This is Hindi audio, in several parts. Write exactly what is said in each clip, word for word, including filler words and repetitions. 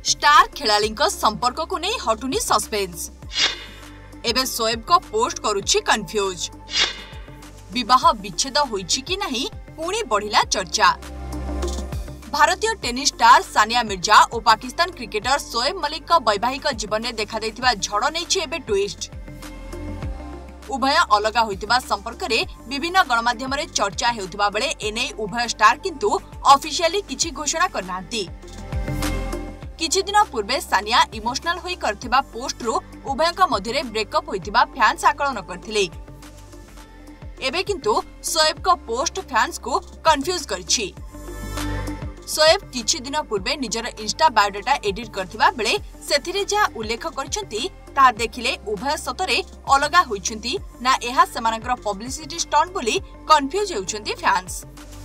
स्टार खेलाड़ी संपर्क को नहीं हटुनी सस्पेंस। एबे शोएब को पोस्ट करुछि कंफ्यूज। विवाह विच्छेद होइछि कि नहीं पुणी बढ़िला चर्चा। भारतीय टेनिस स्टार सानिया मिर्जा और पाकिस्तान क्रिकेटर शोएब मलिक का वैवाहिक जीवन में देखा देथिबा झड़ नहीं एबे ट्विस्ट। उभय अलगा होइतिबा संपर्क रे विभिन्न गणमाध्यम रे चर्चा हेउतिबा बेले एने उभय स्टार किंतु ऑफिशियली किछि घोषणा करनांती। किछि दिन पूर्वे सानिया इमोशनल होई करथिबा पोस्ट रो उभयक मध्यरे ब्रेकअप होइतिबा फैंस आकलन करथिले। एबे किंतु शोएब को पोस्ट फैंस को कंफ्यूज करछि। शोएब किछि दिन पूर्वे निजर इंस्टा बायोडाटा एडिट करथिबा बेले सेथिरे जा उल्लेख करछंती ता देखिले उभय सतरे अलगा होइछंती ना एहा सेमानकर पब्लिसिटी स्टंट बोली कंफ्यूज हेउछंती फैंस।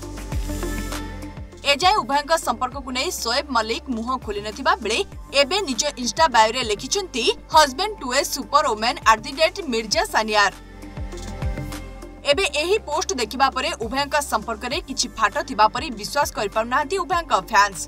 एजाय उभयक संपर्क को नहीं शोएब मलिक मुह खोली नथिबा बेले एबे निज इंस्टा बायो रे लिखिछंती husband to a super women at the date Mirza सानियार। एबे एही पोस्ट देखिबा परे उभयक संपर्क रे किछि फाट थिबा परी विश्वास करि पाउनांती उभयक फैंस।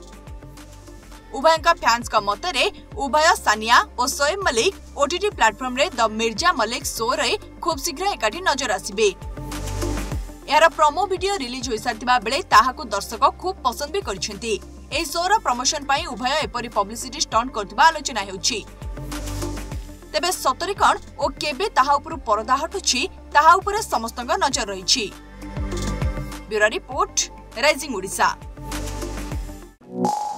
उभयक फैंस का मतरे उभय सानिया और शोएब मलिक ओटीटी प्लेटफॉर्म रे द मिर्जा मलिक शो रे खूब शीघ्र एकाठी नजर आसिबे। यार प्रोमो वीडियो रिलीज होई सारतिबा बेले ताहाकु दर्शक खूब पसंद भी करछंती। एही शो रो प्रमोशन पई उभय एपरी पब्लिसिटी स्टंट करतिबा आलोचना हेउछि। तेबे सतरे कोन ओ केबे ताहा उपरु परदा हटुछि ताहा उपरे समस्तक नजर रहिछि। Bureau report rising Odisha.